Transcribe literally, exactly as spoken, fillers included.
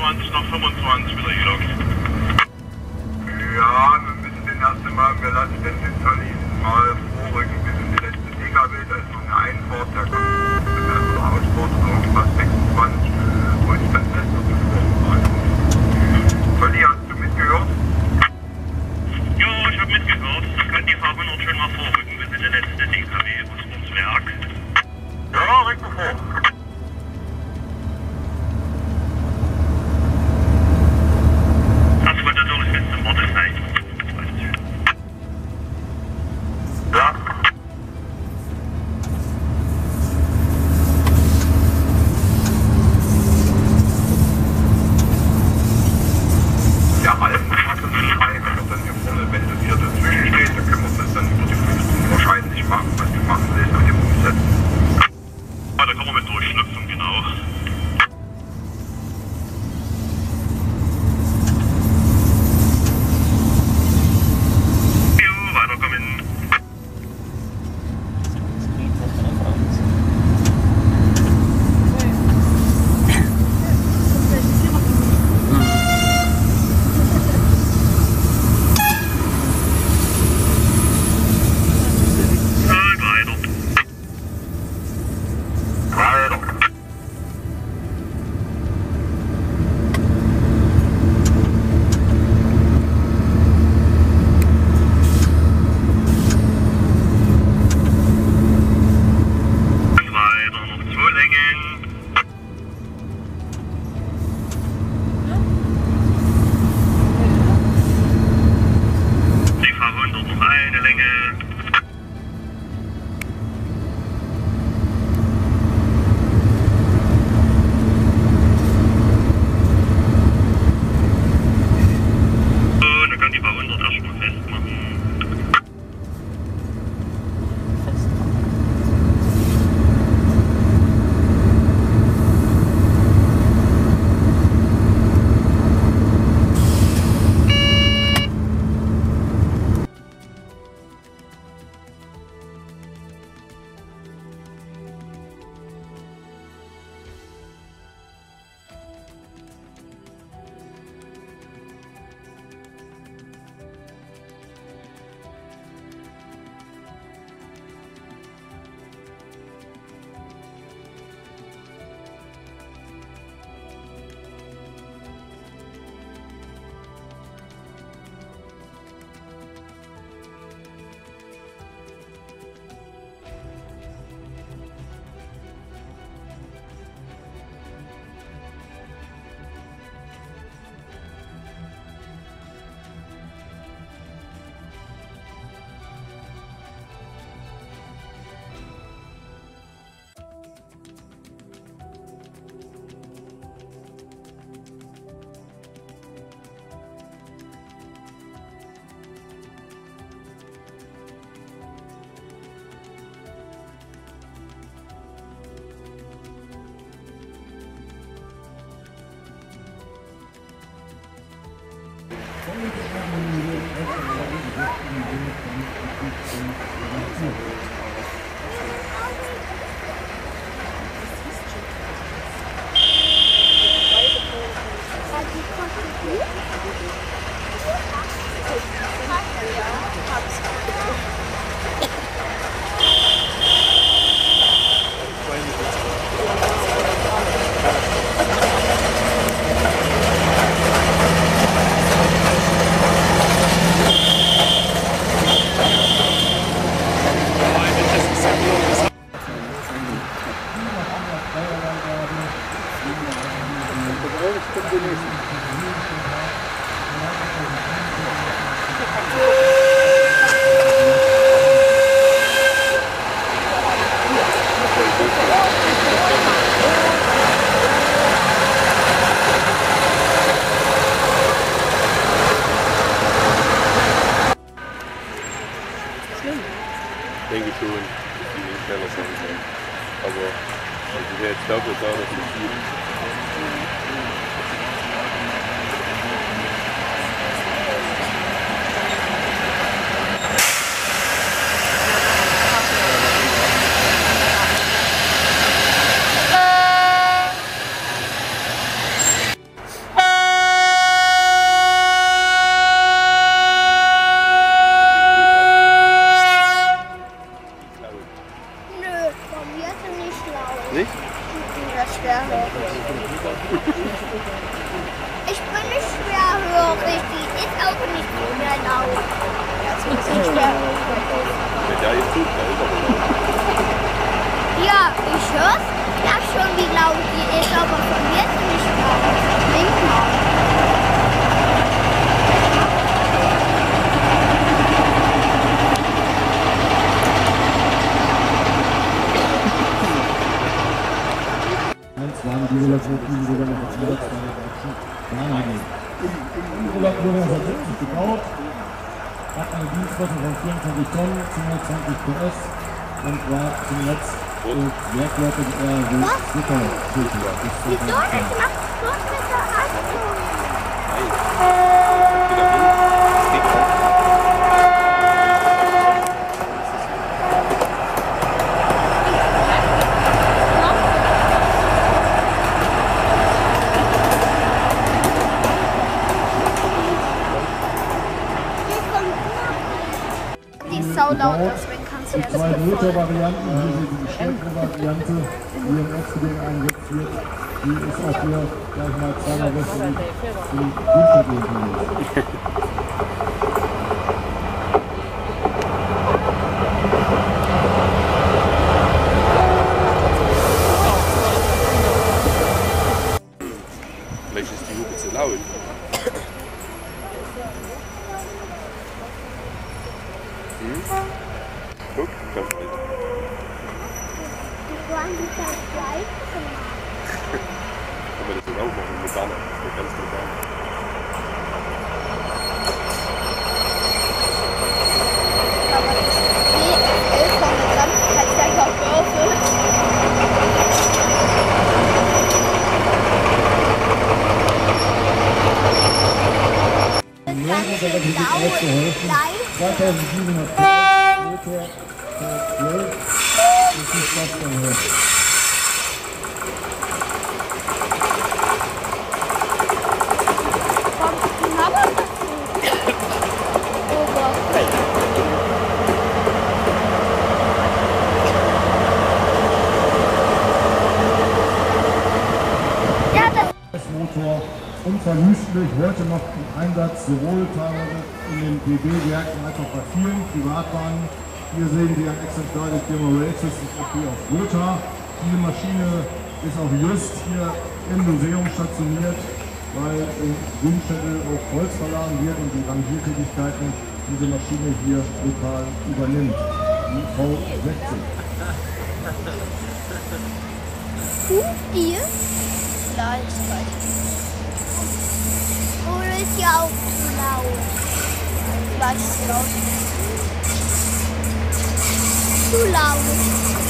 einundzwanzig nach fünfundzwanzig wieder gelockt. Ja, wir müssen den ersten Mal, wir lassen den Sintonis mal vorrücken bis in die letzte P K W, da ist noch eine Einfahrt, da kommt eine Ausfahrt oder irgendwas, sechsundzwanzig, wo ich dann besser zuvor Tolli, hast du mitgehört? Ja, ich habe mitgehört. Da kann die Fahrhundert schon mal vorrücken bis in die letzte D K W, Buswortswerk. Ja, rücken vor. Das wird natürlich bis zum Wartezeichen. Ja. Ja, allen Tag und drei, wenn wir dann hier vorne, wenn du hier dazwischen stehst, dann können wir das dann über die fünfzehn wahrscheinlich machen, was du machen willst mit dem Umsetzen. Ja, da kann man mit durchschlüpfen, genau. Jo, weiterkommen. Und weiter. Weiter. Und weiter, noch zwei Längen. Die Fahrhundert noch eine Länge. So, dann kann die Fahrhundert erstmal festmachen. Denke ich schon, dass die nicht schneller sein können. Aber das ist ja jetzt doppelt da, dass die viel. Ah! laut. Ja, es ist ein bisschen schwer. Wenn der jetzt tut, dann ist aber laut. Ja, ich hör's ja schon, wie laut die ist, aber von mir ist nicht laut. Denk mal. waren die Rollatoren sogar noch als Letzte Nein, die Rollatoren hat siebzig gebaut, hat eine Dienstwaffe von vierundzwanzig Tonnen, zweihundertzwanzig P S und war zuletzt Werkleute der R W Zuckerfilter. Wieso das macht so besser Achtung? Laut, deswegen kannst du ja das zwei Motorvarianten, hier sind die stärkere Variante, die im Ex-Geding eingesetzt wird. Die ist auch hier gleich mal zweimal besser wie die Grundstücke. Vielleicht ist die Hupe zu laut. Hm? Guck, komm mit. Die wollen die das gleich gemacht. Können wir das jetzt auch machen? Mit Banner. Das ist ganz modern. Aber das G F L von der Gesamtheit der Würfel. Ja, das ist relativ ausgeholfen. zweitausendsiebenhundert Motor zwölf ist die Schlafstelle. Kommt die Mama dazu? Oh Gott. Ja, das Motor unverwüstlich, heute noch im Einsatz, sowohl teilweise in den P B-Werken als auch bei vielen Privatbahnen. Hier sehen Sie ein Exemplar des Firma Races, das ist auch hier auf Gotha. Diese Maschine ist auch just hier im Museum stationiert, weil in Grünstädte auf Holz verladen wird und die Rangiertätigkeiten diese Maschine hier lokal übernimmt. Die V sechzig. tut ihr? Vielleicht, vielleicht. Oder ist ja auch zu laut? Vielleicht ist es laut. Zu laut.